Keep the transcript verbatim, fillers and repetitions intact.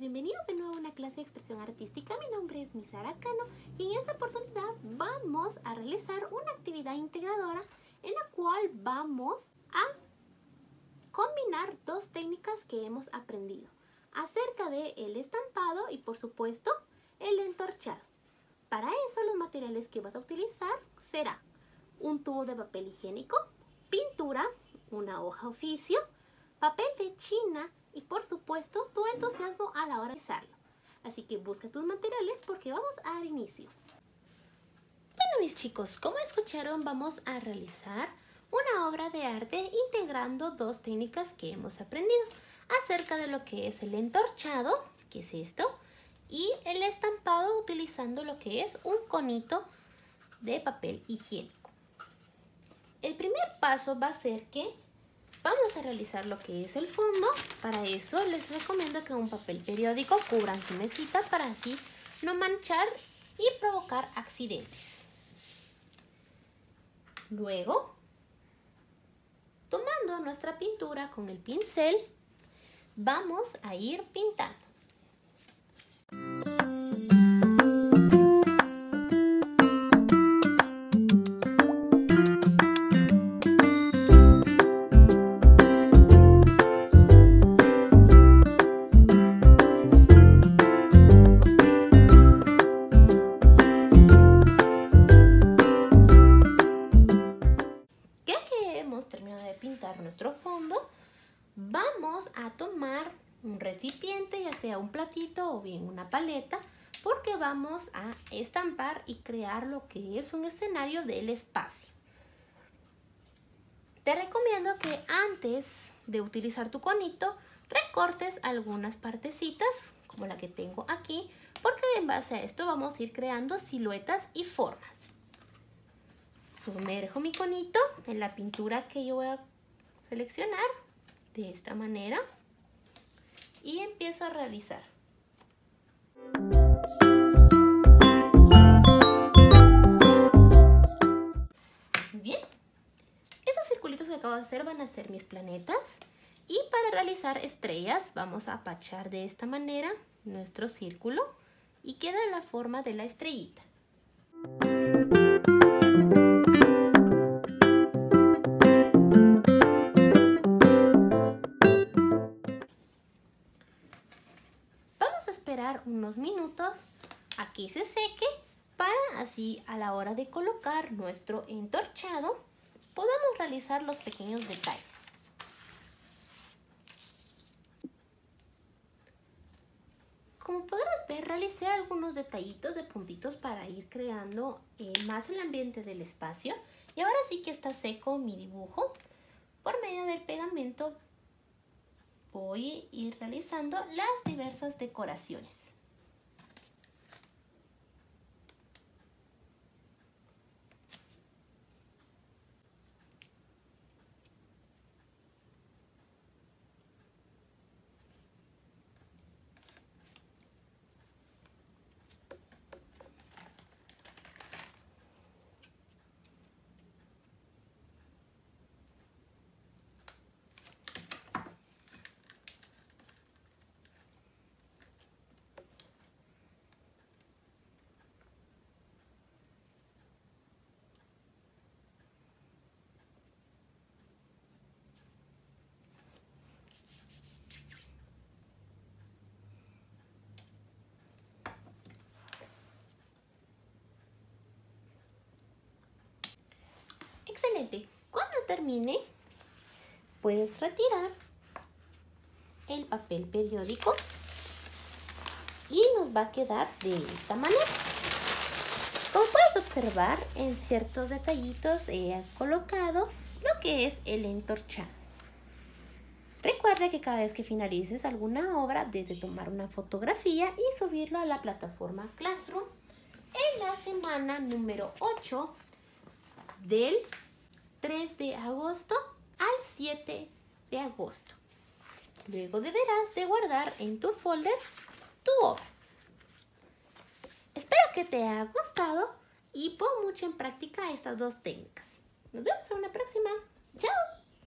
bienvenidos de nuevo a una clase de expresión artística. Mi nombre es Misara Cano y en esta oportunidad vamos a realizar una actividad integradora en la cual vamos a combinar dos técnicas que hemos aprendido acerca del estampado y por supuesto el entorchado. Para eso los materiales que vas a utilizar será un tubo de papel higiénico, pintura, una hoja oficio, papel de China y por supuesto tu entusiasmo a la hora de realizarlo. Así que busca tus materiales porque vamos a dar inicio. Bueno mis chicos, como escucharon vamos a realizar una obra de arte integrando dos técnicas que hemos aprendido acerca de lo que es el entorchado, que es esto, y el estampado utilizando lo que es un conito de papel higiénico. El primer paso va a ser que vamos a realizar lo que es el fondo. Para eso les recomiendo que un papel periódico cubran su mesita para así no manchar y provocar accidentes. Luego, tomando nuestra pintura con el pincel, vamos a ir pintando. Terminado de pintar nuestro fondo, vamos a tomar un recipiente, ya sea un platito o bien una paleta, porque vamos a estampar y crear lo que es un escenario del espacio. Te recomiendo que antes de utilizar tu conito recortes algunas partecitas como la que tengo aquí, porque en base a esto vamos a ir creando siluetas y formas. Sumerjo mi conito en la pintura que yo voy a seleccionar de esta manera y empiezo a realizar. Bien, estos circulitos que acabo de hacer van a ser mis planetas y para realizar estrellas vamos a apachar de esta manera nuestro círculo y queda la forma de la estrellita. Esperar unos minutos a que se seque para así a la hora de colocar nuestro entorchado podamos realizar los pequeños detalles. Como podrás ver, realicé algunos detallitos de puntitos para ir creando eh, más el ambiente del espacio y ahora sí que está seco mi dibujo. Por medio del pegamento voy a ir realizando las diversas decoraciones. Excelente. Cuando termine, puedes retirar el papel periódico y nos va a quedar de esta manera. Como puedes observar, en ciertos detallitos he colocado lo que es el entorchado. Recuerda que cada vez que finalices alguna obra, desde tomar una fotografía y subirlo a la plataforma Classroom en la semana número ocho del tres de agosto al siete de agosto. Luego deberás de guardar en tu folder tu obra. Espero que te haya gustado y pon mucho en práctica estas dos técnicas. Nos vemos en una próxima. ¡Chao!